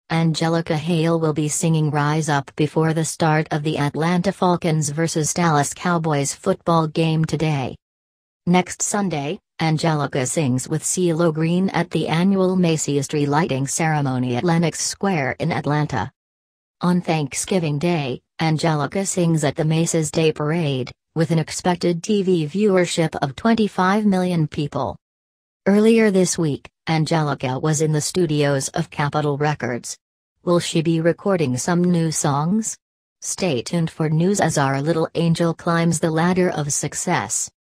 Angelica Hale will be singing Rise Up before the start of the Atlanta Falcons vs Dallas Cowboys football game today. Next Sunday, Angelica sings with CeeLo Green at the annual Macy's tree lighting ceremony at Lenox Square in Atlanta. On Thanksgiving Day, Angelica sings at the Macy's Day Parade, with an expected TV viewership of 25 million people. Earlier this week, Angelica was in the studios of Capitol Records. Will she be recording some new songs? Stay tuned for news as our little angel climbs the ladder of success.